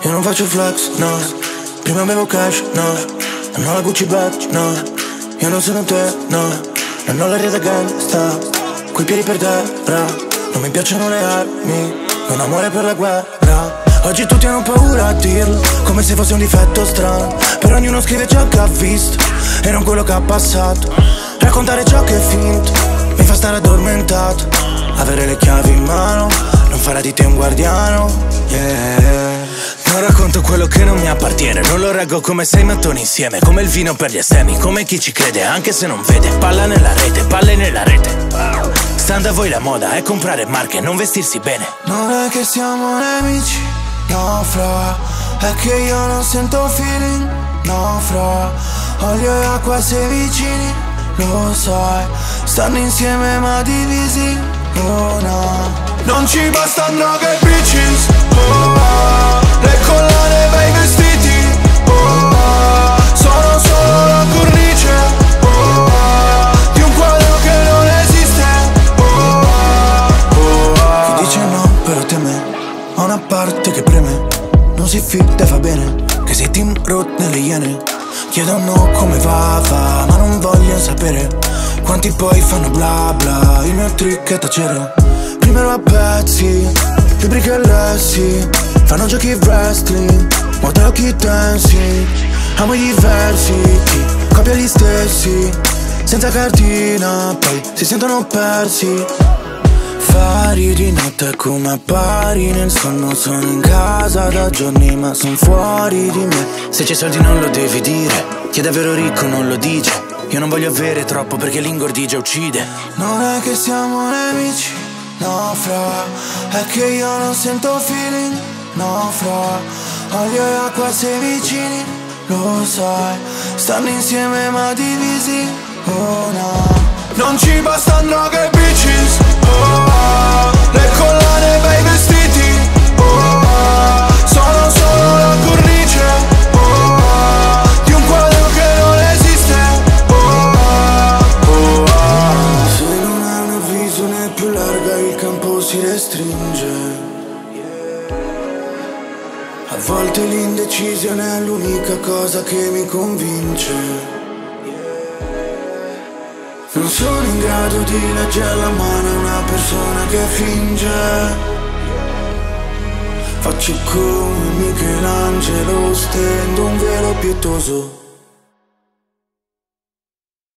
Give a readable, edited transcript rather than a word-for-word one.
Io non faccio flex, no. Prima avevo cash, no. Non ho la Gucci bag, no. Io non sono te, no. Non ho l'aria da gangsta, coi piedi per terra. Non mi piacciono le armi, non ho amore per la guerra. Oggi tutti hanno paura a dirlo, come se fosse un difetto strano. Però ognuno scrive ciò che ha visto e non quello che ha passato. Raccontare ciò che è finto mi fa stare addormentato. Avere le chiavi in mano non farà di te un guardiano, yeah. Non racconto quello che non mi appartiene, non lo reggo come 6 mattoni insieme. Come il vino per gli estemi, come chi ci crede anche se non vede. Palla nella rete, palle nella rete. Stando a voi la moda è comprare marche, non vestirsi bene. Non è che siamo nemici, no fra. È che io non sento feeling, no fra. Olio e acqua sei vicini, lo sai. Stanno insieme ma divisi, oh no. Non ci bastano che bitches, oh ah. Le collane bei vestiti, oh ah. Sono solo la cornice, oh ah. Di un quadro che non esiste, oh ah. Oh ah. Chi dice no però teme, ha una parte che preme. Non si fida e fa bene, che sei team road nelle iene. Chiedono come va, ma non vogliono sapere quanti poi fanno bla bla. Il mio trick è tacere, prima ero a pezzi, libri che lessi. Fanno giochi wrestling, mostrano chi dansi. Amo i diversi, chi copia gli stessi. Senza cartina, poi si sentono persi. Fari di notte come appari nel sonno. Sono in casa da giorni ma son fuori di me. Se c'è soldi non lo devi dire, chi è davvero ricco non lo dice. Io non voglio avere troppo perché l'ingordigia uccide. Non è che siamo nemici, no fra. È che io non sento feeling, no fra. Olio e acqua sei vicini, lo sai. Stanno insieme ma divisi, oh no. Non ci bastano che bitches, oh ah. Le collane bei vestiti, oh ah. Sono solo la cornice, oh ah. Di un quadro che non esiste, oh ah. Oh ah. Se non hai una visione più larga il campo si restringe. A volte l'indecisione è l'unica cosa che mi convince. Non sono in grado di leggere la mano a una persona che finge. Faccio come Michelangelo, stendo un velo pietoso